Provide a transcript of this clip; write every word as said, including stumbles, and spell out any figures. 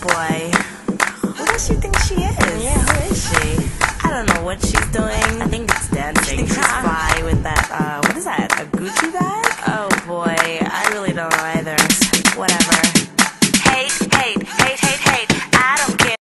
boy. Who does she think she is? Yeah, who is she? I don't know what she's doing. I think it's dancing. She's fly with that, uh, what is that, a Gucci bag?